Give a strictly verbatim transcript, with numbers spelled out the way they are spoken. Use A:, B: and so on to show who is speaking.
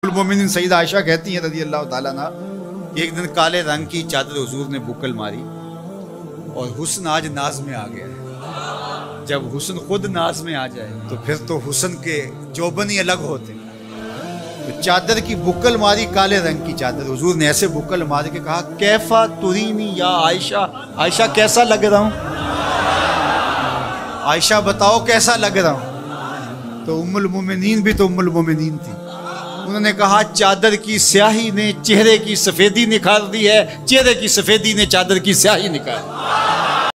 A: मोमिन सईदा आयशा कहती हैं रज़ी अल्लाह ताला अन्हा कि एक दिन काले रंग की चादर हुजूर ने बुकल मारी और हुस्न आज नाज में आ गया है। जब हुस्न खुद नाज में आ जाए तो फिर तो हुस्न के जोबन ही अलग होते। तो चादर की बुकल मारी, काले रंग की चादर, हुजूर ने ऐसे बुकल मार के कहा कैफा तुरीनी या आयशा, आयशा कैसा लग रहा हूं, आयशा बताओ कैसा लग रहा हूं। तो उम्मुल मोमिनीन भी तो उम्मुल मोमिनीन थी। उन्होंने कहा चादर की स्याही ने चेहरे की सफेदी निकाल दी है, चेहरे की सफेदी ने चादर की स्याही निकाल दी।